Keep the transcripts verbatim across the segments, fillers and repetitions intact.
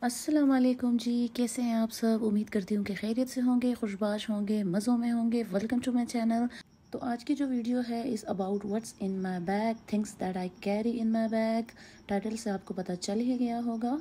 अस्सलाम वालेकुम जी, कैसे हैं आप सब। उम्मीद करती हूँ कि खैरियत से होंगे, खुशबाश होंगे, मज़ों में होंगे। Welcome to my channel. तो आज की जो वीडियो है is about what's in my bag, things that I carry in my bag. Title से आपको पता चल ही गया होगा।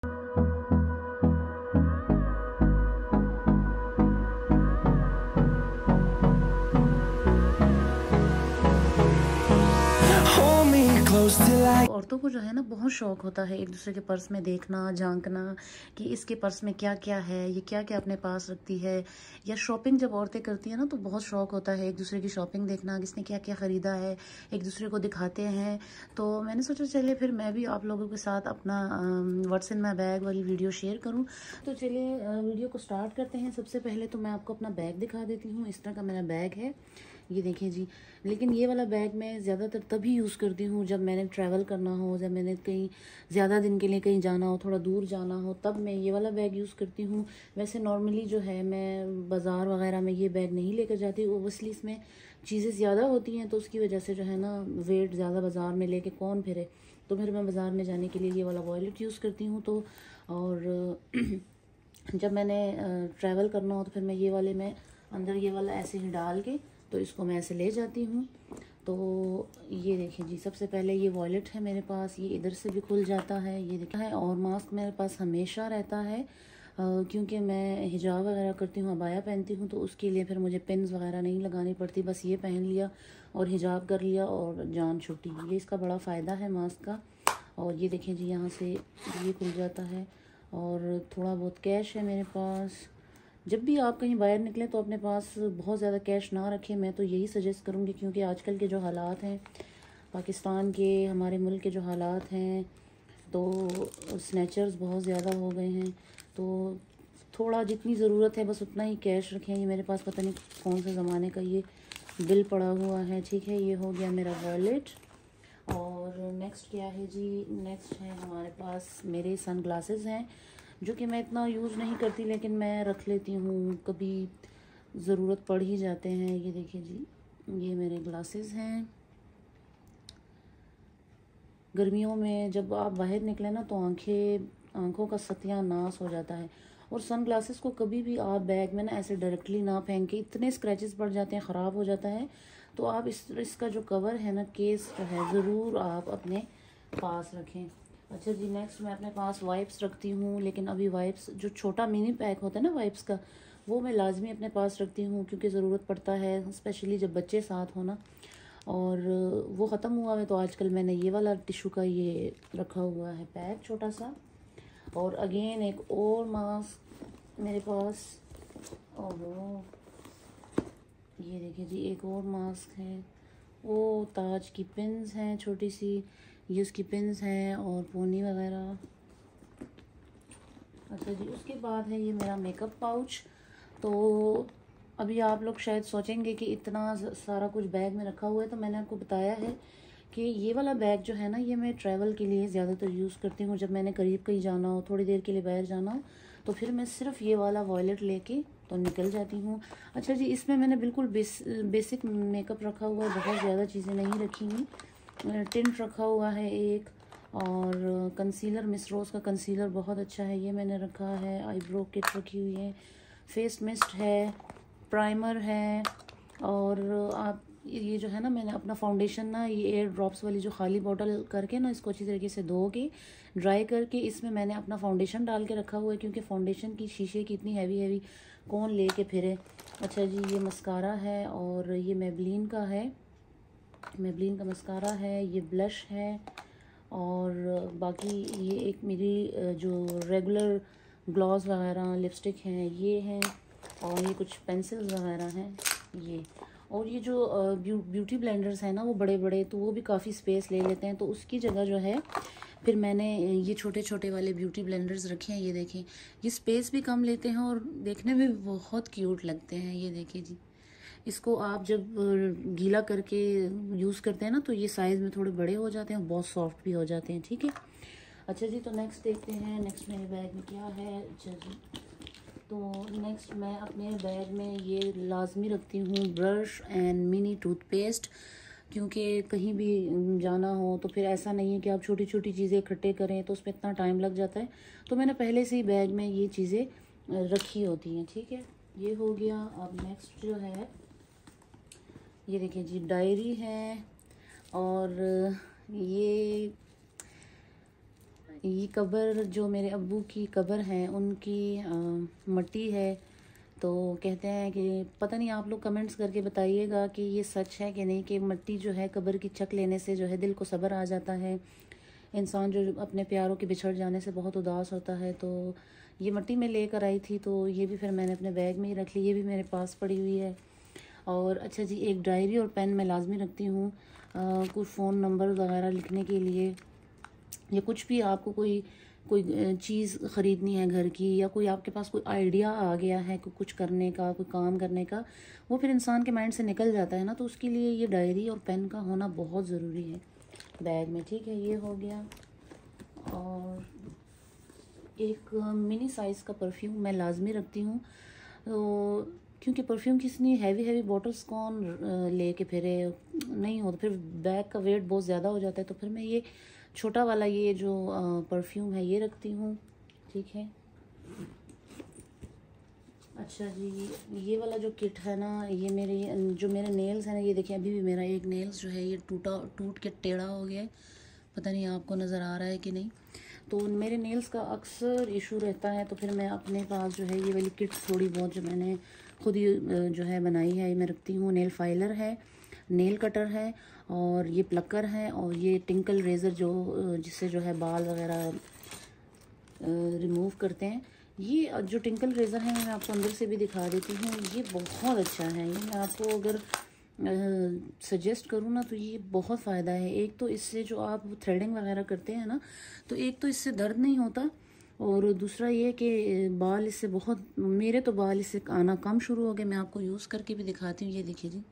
औरतों को जो है ना बहुत शौक होता है एक दूसरे के पर्स में देखना, झांकना कि इसके पर्स में क्या क्या है, ये क्या क्या अपने पास रखती है। या शॉपिंग जब औरतें करती हैं ना तो बहुत शौक होता है एक दूसरे की शॉपिंग देखना, किसने क्या क्या ख़रीदा है, एक दूसरे को दिखाते हैं। तो मैंने सोचा चलिए फिर मैं भी आप लोगों के साथ अपना व्हाट्स इन माई बैग वाली वीडियो शेयर करूँ। तो चलिए वीडियो को स्टार्ट करते हैं। सबसे पहले तो मैं आपको अपना बैग दिखा देती हूँ। इस तरह का मेरा बैग है, ये देखें जी। लेकिन ये वाला बैग मैं ज़्यादातर तभी यूज़ करती हूँ जब मैंने ट्रैवल करना हो, जब मैंने कहीं ज़्यादा दिन के लिए कहीं जाना हो, थोड़ा दूर जाना हो, तब मैं ये वाला बैग यूज़ करती हूँ। वैसे नॉर्मली जो है मैं बाज़ार वगैरह में ये बैग नहीं लेकर जाती। ओबियसली इसमें चीज़ें ज़्यादा होती हैं तो उसकी वजह से जो है ना वेट ज़्यादा बाज़ार में लेके कौन फिरे। तो फिर मैं बाज़ार में जाने के लिए ये वाला वॉलेट यूज़ करती हूँ। तो और जब मैंने ट्रैवल करना हो तो फिर मैं ये वाले में अंदर ये वाला ऐसे ही डाल के तो इसको मैं ऐसे ले जाती हूँ। तो ये देखें जी, सबसे पहले ये वॉलेट है मेरे पास, ये इधर से भी खुल जाता है, ये देखा है। और मास्क मेरे पास हमेशा रहता है क्योंकि मैं हिजाब वगैरह करती हूँ, अबाया पहनती हूँ, तो उसके लिए फिर मुझे पिन्स वगैरह नहीं लगानी पड़ती। बस ये पहन लिया और हिजाब कर लिया और जान छुट्टी। ये इसका बड़ा फ़ायदा है मास्क का। और ये देखें जी, यहाँ से ये खुल जाता है। और थोड़ा बहुत कैश है मेरे पास। जब भी आप कहीं बाहर निकलें तो अपने पास बहुत ज़्यादा कैश ना रखें, मैं तो यही सजेस्ट करूँगी, क्योंकि आजकल के जो हालात हैं पाकिस्तान के, हमारे मुल्क के जो हालात हैं, तो स्नैचर्स बहुत ज़्यादा हो गए हैं। तो थोड़ा जितनी ज़रूरत है बस उतना ही कैश रखें। ये मेरे पास पता नहीं कौन से ज़माने का ये बिल पड़ा हुआ है, ठीक है। ये हो गया मेरा वॉलेट। और नेक्स्ट क्या है जी, नेक्स्ट है हमारे पास मेरे सन ग्लासेस हैं जो कि मैं इतना यूज़ नहीं करती लेकिन मैं रख लेती हूँ, कभी ज़रूरत पड़ ही जाते हैं। ये देखिए जी, ये मेरे ग्लासेस हैं। गर्मियों में जब आप बाहर निकले ना तो आंखें आंखों का सत्यानाश हो जाता है। और सन ग्लासेस को कभी भी आप बैग में ना ऐसे डायरेक्टली ना फेंक के, इतने स्क्रैचेस पड़ जाते हैं, ख़राब हो जाता है। तो आप इस इसका जो कवर है ना, केस जो है, ज़रूर आप अपने पास रखें। अच्छा जी, नेक्स्ट मैं अपने पास वाइप्स रखती हूँ, लेकिन अभी वाइप्स जो छोटा मिनी पैक होता है ना वाइप्स का, वो मैं लाजमी अपने पास रखती हूँ क्योंकि ज़रूरत पड़ता है, स्पेशली जब बच्चे साथ हो ना। और वो ख़त्म हुआ है तो आजकल मैंने ये वाला टिशू का ये रखा हुआ है पैक छोटा सा। और अगेन एक और मास्क मेरे पास, और ये देखिए जी, एक और मास्क है। वो ताज की पिन्स हैं छोटी सी, ये उसकी पिन्स हैं और पोनी वगैरह। अच्छा जी, उसके बाद है ये मेरा मेकअप पाउच। तो अभी आप लोग शायद सोचेंगे कि इतना सारा कुछ बैग में रखा हुआ है, तो मैंने आपको बताया है कि ये वाला बैग जो है ना, ये मैं ट्रैवल के लिए ज़्यादातर यूज़ करती हूँ। जब मैंने करीब कहीं जाना हो, थोड़ी देर के लिए बाहर जाना हो, तो फिर मैं सिर्फ ये वाला वॉलेट लेके तो निकल जाती हूँ। अच्छा जी, इसमें मैंने बिल्कुल बेस, बेसिक मेकअप रखा हुआ है, बहुत ज़्यादा चीज़ें नहीं रखी हुई। टिंट रखा हुआ है एक, और कंसीलर, मिस रोज़ का कंसीलर बहुत अच्छा है, ये मैंने रखा है। आईब्रो किट रखी हुई है, फेस मिस्ट है, प्राइमर है। और आप ये जो है ना, मैंने अपना फाउंडेशन ना, ये एयर ड्रॉप्स वाली जो खाली बॉटल करके ना, इसको अच्छी तरीके से धो के ड्राई करके इसमें मैंने अपना फाउंडेशन डाल के रखा हुआ है, क्योंकि फाउंडेशन की शीशे की इतनी हैवी हैवी कौन ले के फिरे। अच्छा जी, ये मस्कारा है और ये मेबलिन का है, मेबलिन का मस्कारा है। ये ब्लश है। और बाकी ये एक मेरी जो रेगुलर ग्लॉस वगैरह, लिपस्टिक हैं, ये हैं। और ये कुछ पेंसिल्स वगैरह हैं ये। और ये जो ब्यू, ब्यूटी ब्लेंडर्स हैं ना, वो बड़े बड़े, तो वो भी काफ़ी स्पेस ले लेते हैं, तो उसकी जगह जो है फिर मैंने ये छोटे छोटे वाले ब्यूटी ब्लेंडर्स रखे हैं। ये देखें, ये स्पेस भी कम लेते हैं और देखने में भी बहुत क्यूट लगते हैं। ये देखिए जी, इसको आप जब गीला करके यूज़ करते हैं ना, तो ये साइज़ में थोड़े बड़े हो जाते हैं, बहुत सॉफ्ट भी हो जाते हैं, ठीक है। अच्छा जी, तो नेक्स्ट देखते हैं नेक्स्ट मेरे बैग में क्या है। अच्छा जी, तो नेक्स्ट मैं अपने बैग में ये लाजमी रखती हूँ ब्रश एंड मिनी टूथपेस्ट। क्योंकि कहीं भी जाना हो तो फिर ऐसा नहीं है कि आप छोटी छोटी चीज़ें इकट्ठे करें तो उसमें इतना टाइम लग जाता है। तो मैंने पहले से ही बैग में ये चीज़ें रखी होती हैं। ठीक है, ये हो गया। अब नेक्स्ट जो है ये देखिए जी, डायरी है, और ये ये कबर जो मेरे अब्बू की कबर है उनकी आ, मट्टी है। तो कहते हैं कि पता नहीं, आप लोग कमेंट्स करके बताइएगा कि ये सच है कि नहीं, कि मट्टी जो है कबर की चक लेने से जो है दिल को सब्र आ जाता है। इंसान जो अपने प्यारों के बिछड़ जाने से बहुत उदास होता है। तो ये मट्टी में लेकर आई थी, तो ये भी फिर मैंने अपने बैग में ही रख ली। ये भी मेरे पास पड़ी हुई है। और अच्छा जी, एक डायरी और पेन मैं लाजमी रखती हूँ, कुछ फ़ोन नंबर वगैरह लिखने के लिए, या कुछ भी आपको कोई कोई चीज़ ख़रीदनी है घर की, या कोई आपके पास कोई आइडिया आ गया है कुछ करने का, कोई काम करने का, वो फिर इंसान के माइंड से निकल जाता है ना, तो उसके लिए ये डायरी और पेन का होना बहुत ज़रूरी है बैग में। ठीक है, ये हो गया। और एक मिनी साइज़ का परफ्यूम मैं लाजमी रखती हूँ, तो क्योंकि परफ्यूम की इतनी हैवी हैवी बॉटल्स कौन ले के फिरे, नहीं हो तो फिर बैग का वेट बहुत ज़्यादा हो जाता है। तो फिर मैं ये छोटा वाला ये जो परफ्यूम है ये रखती हूँ। ठीक है, अच्छा जी, ये वाला जो किट है ना, ये मेरे जो मेरे नेल्स हैं ना, ये देखिए अभी भी मेरा एक नेल्स जो है ये टूटा टूट के टेढ़ा हो गया है। पता नहीं आपको नज़र आ रहा है कि नहीं। तो मेरे नेल्स का अक्सर इशू रहता है, तो फिर मैं अपने पास जो है ये वाली किट्स थोड़ी बहुत जो मैंने खुद ही जो है बनाई है, ये मैं रखती हूँ। नेल फाइलर है, नेल कटर है, और ये प्लकर है, और ये टिंकल रेज़र जो जिससे जो है बाल वगैरह रिमूव करते हैं। ये जो टिंकल रेज़र है मैं आपको अंदर से भी दिखा देती हूँ। ये बहुत अच्छा है, ये मैं आपको अगर सजेस्ट करूँ ना तो ये बहुत फ़ायदा है। एक तो इससे जो आप थ्रेडिंग वगैरह करते हैं ना, तो एक तो इससे दर्द नहीं होता, और दूसरा ये कि बाल इससे बहुत, मेरे तो बाल इससे आना कम शुरू हो गए। मैं आपको यूज़ करके भी दिखाती हूँ। ये देखिए जी,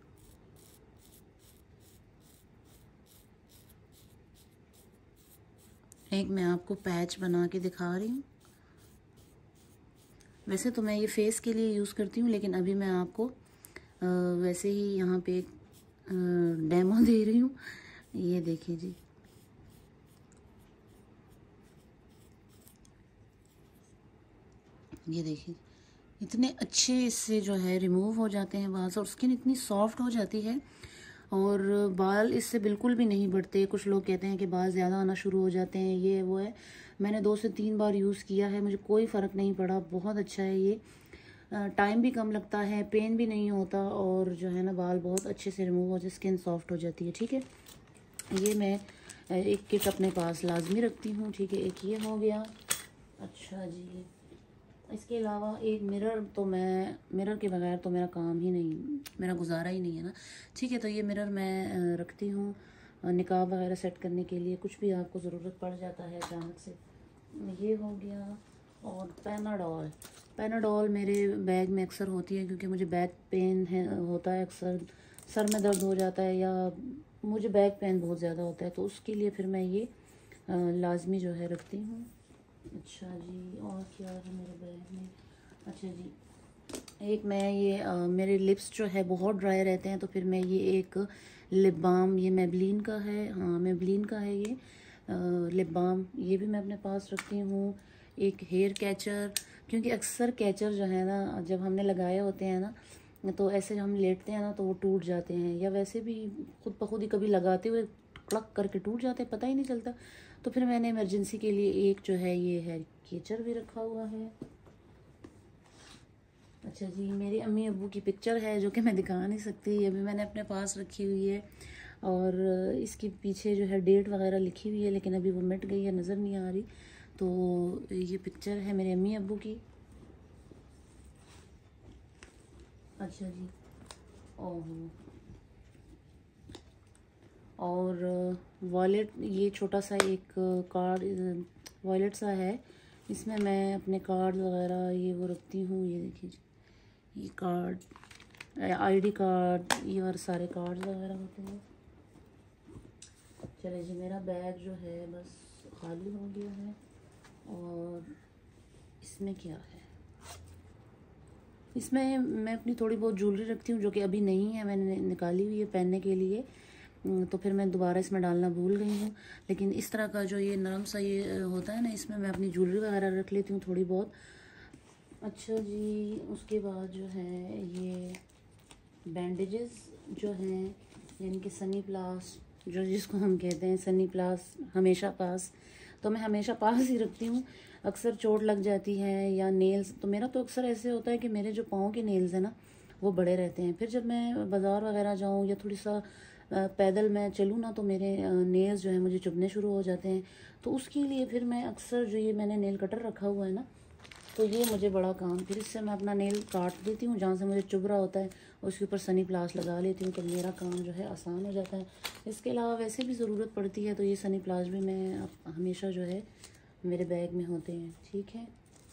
एक मैं आपको पैच बना के दिखा रही हूँ। वैसे तो मैं ये फेस के लिए यूज़ करती हूँ, लेकिन अभी मैं आपको आ, वैसे ही यहाँ पे एक डेमो दे रही हूँ। ये देखिए जी, ये देखिए, इतने अच्छे इससे जो है रिमूव हो जाते हैं बाल, और स्किन इतनी सॉफ्ट हो जाती है, और बाल इससे बिल्कुल भी नहीं बढ़ते। कुछ लोग कहते हैं कि बाल ज़्यादा आना शुरू हो जाते हैं, ये वो है। मैंने दो से तीन बार यूज़ किया है, मुझे कोई फ़र्क नहीं पड़ा। बहुत अच्छा है ये, टाइम भी कम लगता है, पेन भी नहीं होता, और जो है ना बाल बहुत अच्छे से रिमूव हो जाए, स्किन सॉफ्ट हो जाती है। ठीक है, ये मैं एक किट अपने पास लाजमी रखती हूँ। ठीक है, एक ये हो गया। अच्छा जी, इसके अलावा एक मिरर, तो मैं मिरर के बगैर तो मेरा काम ही नहीं, मेरा गुजारा ही नहीं है ना। ठीक है, तो ये मिरर मैं रखती हूँ निकाब वगैरह सेट करने के लिए, कुछ भी आपको ज़रूरत पड़ जाता है अचानक से। ये हो गया। और पैनाडोल, पैनाडोल मेरे बैग में अक्सर होती है, क्योंकि मुझे बैक पेन है होता है अक्सर, सर में दर्द हो जाता है, या मुझे बैक पेन बहुत ज़्यादा होता है, तो उसके लिए फिर मैं ये लाजमी जो है रखती हूँ। अच्छा जी, और क्या है मेरे बैग में। अच्छा जी, एक मैं ये आ, मेरे लिप्स जो है बहुत ड्राई रहते हैं, तो फिर मैं ये एक लिप बाम, ये मेबलिन का है, हाँ मेबलिन का है ये लिप बाम, ये भी मैं अपने पास रखती हूँ। एक हेयर कैचर, क्योंकि अक्सर कैचर जो है ना जब हमने लगाए होते हैं ना, तो ऐसे हम लेटते हैं ना तो वो टूट जाते हैं, या वैसे भी खुद ब खुद ही कभी लगाते हुए क्लक करके टूट जाते हैं, पता ही नहीं चलता। तो फिर मैंने इमरजेंसी के लिए एक जो है ये हेयर कैचर भी रखा हुआ है। अच्छा जी, मेरी अम्मी अब्बू की पिक्चर है जो कि मैं दिखा नहीं सकती, अभी मैंने अपने पास रखी हुई है, और इसके पीछे जो है डेट वगैरह लिखी हुई है, लेकिन अभी वो मिट गई है, नज़र नहीं आ रही। तो ये पिक्चर है मेरे अम्मी अब्बू की। अच्छा जी, ओह, और वॉलेट, ये छोटा सा एक कार्ड वॉलेट सा है, इसमें मैं अपने कार्ड वगैरह ये वो रखती हूँ। ये देखिए, ये कार्ड, आईडी कार्ड, ये और सारे कार्ड वगैरह होते हैं। चले जी, मेरा बैग जो है बस खाली हो गया है, और इसमें क्या है, इसमें मैं अपनी थोड़ी बहुत ज्वेलरी रखती हूँ जो कि अभी नहीं है, मैंने निकाली हुई है पहनने के लिए, तो फिर मैं दोबारा इसमें डालना भूल गई हूँ। लेकिन इस तरह का जो ये नरम सा ये होता है ना, इसमें मैं अपनी ज्वेलरी वगैरह रख लेती हूँ थोड़ी बहुत। अच्छा जी, उसके बाद जो है ये बैंडेजेस जो हैं, यानी कि सनी प्लास जो जिसको हम कहते हैं, सनी प्लास हमेशा पास, तो मैं हमेशा पास ही रखती हूँ। अक्सर चोट लग जाती है या नेल्स, तो मेरा तो अक्सर ऐसे होता है कि मेरे जो पाँव के नेल्स हैं ना वो बड़े रहते हैं। फिर जब मैं बाज़ार वगैरह जाऊँ या थोड़ी सा पैदल मैं चलूँ ना, तो मेरे नेल्स जो है मुझे चुभने शुरू हो जाते हैं। तो उसके लिए फिर मैं अक्सर जो ये मैंने नेल कटर रखा हुआ है ना, तो ये मुझे बड़ा काम, फिर इससे मैं अपना नेल काट देती हूँ जहाँ से मुझे चुभ रहा होता है, उसके ऊपर सनी प्लास लगा लेती हूँ, तो मेरा काम जो है आसान हो जाता है। इसके अलावा वैसे भी ज़रूरत पड़ती है तो ये सनी प्लास भी मैं हमेशा जो है मेरे बैग में होते हैं। ठीक है,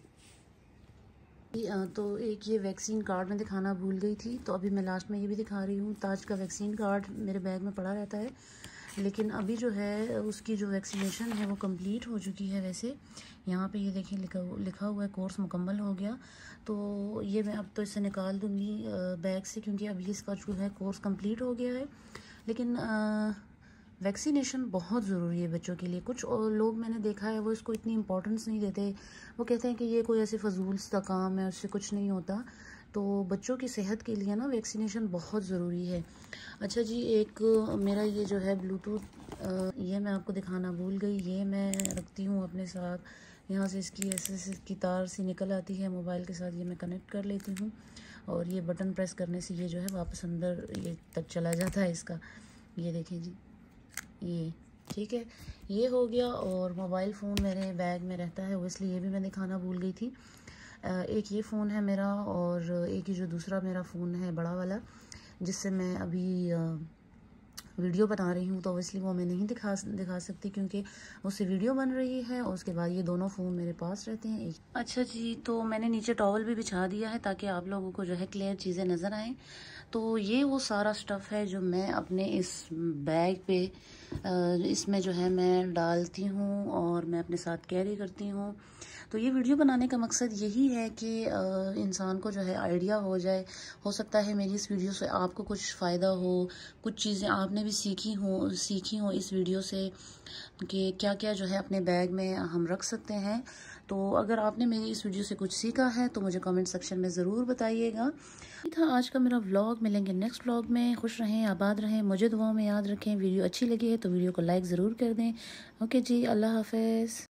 तो एक ये वैक्सीन कार्ड मैं दिखाना भूल गई थी, तो अभी मैं लास्ट में ये भी दिखा रही हूँ। ताज का वैक्सीन कार्ड मेरे बैग में पड़ा रहता है, लेकिन अभी जो है उसकी जो वैक्सीनेशन है वो कंप्लीट हो चुकी है। वैसे यहाँ पे ये देखिए लिखा लिखा हुआ है कोर्स मुकम्मल हो गया, तो ये मैं अब तो इसे निकाल दूँगी बैग से, क्योंकि अभी इसका जो है कोर्स कंप्लीट हो गया है। लेकिन वैक्सीनेशन बहुत ज़रूरी है बच्चों के लिए। कुछ लोग मैंने देखा है वो इसको इतनी इम्पोर्टेंस नहीं देते, वो कहते हैं कि ये कोई ऐसे फजूल सा काम है, उससे कुछ नहीं होता। तो बच्चों की सेहत के लिए ना वैक्सीनेशन बहुत ज़रूरी है। अच्छा जी, एक मेरा ये जो है ब्लूटूथ, ये मैं आपको दिखाना भूल गई, ये मैं रखती हूँ अपने साथ। यहाँ से इसकी ऐसे की तार सी निकल आती है मोबाइल के साथ, ये मैं कनेक्ट कर लेती हूँ, और ये बटन प्रेस करने से ये जो है वापस अंदर ये तक चला जाता है इसका। ये देखें जी, ये ठीक है, ये हो गया। और मोबाइल फ़ोन मेरे बैग में रहता है, वो इसलिए ये भी मैं दिखाना भूल गई थी। एक ये फ़ोन है मेरा, और एक ही जो दूसरा मेरा फ़ोन है बड़ा वाला, जिससे मैं अभी वीडियो बना रही हूँ, तो इसलिए वो मैं नहीं दिखा दिखा सकती क्योंकि उससे वीडियो बन रही है। और उसके बाद ये दोनों फ़ोन मेरे पास रहते हैं एक। अच्छा जी, तो मैंने नीचे टॉवल भी बिछा दिया है ताकि आप लोगों को जो है क्लियर चीज़ें नज़र आएँ। तो ये वो सारा स्टफ़ है जो मैं अपने इस बैग पे इसमें जो है मैं डालती हूँ और मैं अपने साथ कैरी करती हूँ। तो ये वीडियो बनाने का मकसद यही है कि इंसान को जो है आइडिया हो जाए। हो सकता है मेरी इस वीडियो से आपको कुछ फ़ायदा हो, कुछ चीज़ें आपने भी सीखी हो सीखी हो इस वीडियो से कि क्या क्या जो है अपने बैग में हम रख सकते हैं। तो अगर आपने मेरी इस वीडियो से कुछ सीखा है तो मुझे कमेंट सेक्शन में ज़रूर बताइएगा। ये था आज का मेरा व्लॉग। मिलेंगे नेक्स्ट व्लॉग में। खुश रहें, आबाद रहें, मुझे दुआओं में याद रखें। वीडियो अच्छी लगी है तो वीडियो को लाइक ज़रूर कर दें। ओके जी, अल्लाह हाफ़िज़।